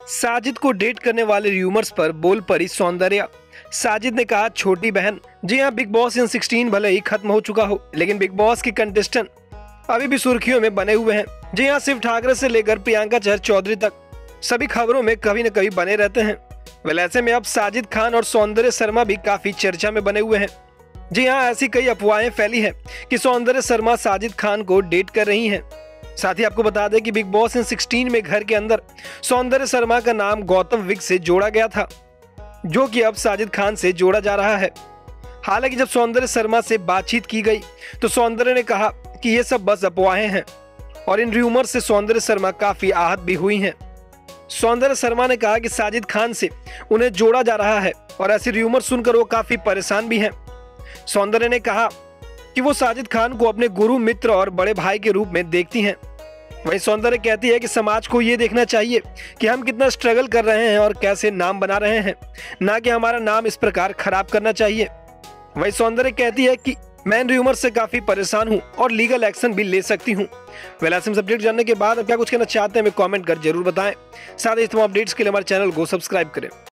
साजिद को डेट करने वाले र्यूमर्स पर बोल पड़ी सौंदर्या। साजिद ने कहा छोटी बहन। जी हां, बिग बॉस इन 16 भले ही खत्म हो चुका हो, लेकिन बिग बॉस के कंटेस्टेंट अभी भी सुर्खियों में बने हुए हैं। जी हां, शिव ठाकरे से लेकर प्रियंका चहर चौधरी तक सभी खबरों में कभी न कभी बने रहते हैं। वैसे ऐसे में अब साजिद खान और सौंदर्य शर्मा भी काफी चर्चा में बने हुए हैं। जी हाँ, ऐसी कई अफवाहें फैली हैं कि सौंदर्य शर्मा साजिद खान को डेट कर रही हैं। साथ ही आपको बता दें कि बिग बॉस इन 16 में घर के अंदर सौंदर्य शर्मा का नाम गौतम विग से जोड़ा गया था, जो कि अब साजिद खान से जोड़ा जा रहा है। हालांकि जब सौंदर्य शर्मा से बातचीत की गई तो सौंदर्य ने कहा कि ये सब बस अफवाहें हैं और इन र्यूमर से सौंदर्य शर्मा काफी आहत भी हुई हैं। सौंदर्य शर्मा ने कहा कि साजिद खान से उन्हें जोड़ा जा रहा है और ऐसे र्यूमर सुनकर वो काफी परेशान भी हैं। सौंदर्य ने कहा कि वो साजिद खान को अपने गुरु, मित्र और बड़े भाई के रूप में देखती हैं। वहीं सौंदर्य कहती है कि समाज को ये देखना चाहिए कि हम कितना स्ट्रगल कर रहे हैं और कैसे नाम बना रहे हैं, ना कि हमारा नाम इस प्रकार खराब करना चाहिए। वहीं सौंदर्य कहती है कि मैं इन र्यूमर से काफी परेशान हूं और लीगल एक्शन भी ले सकती हूं। ऐसे सब्जेक्ट जानने के बाद अब क्या कुछ कहना चाहते हैं हमें कमेंट कर जरूर बताएं। साथ ही तमाम अपडेट्स के लिए हमारे चैनल को सब्सक्राइब करें।